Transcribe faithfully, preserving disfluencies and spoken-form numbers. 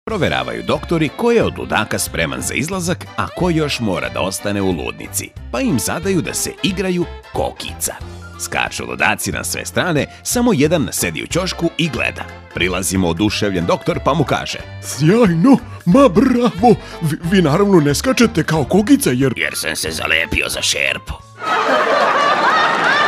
Proveravaju doktori ko je od ludaka spreman za izlazak, a ko još mora da ostane u ludnici, pa im zadaju da se igraju kokica. Skaču ludaci na sve strane, samo jedan sedi u ćošku i gleda. Prilazimo oduševljen doktor pa mu kaže: Sjajno, ma bravo, vi, vi naravno ne skačete kao kokica jer... Jer sam se zalepio za šerpu.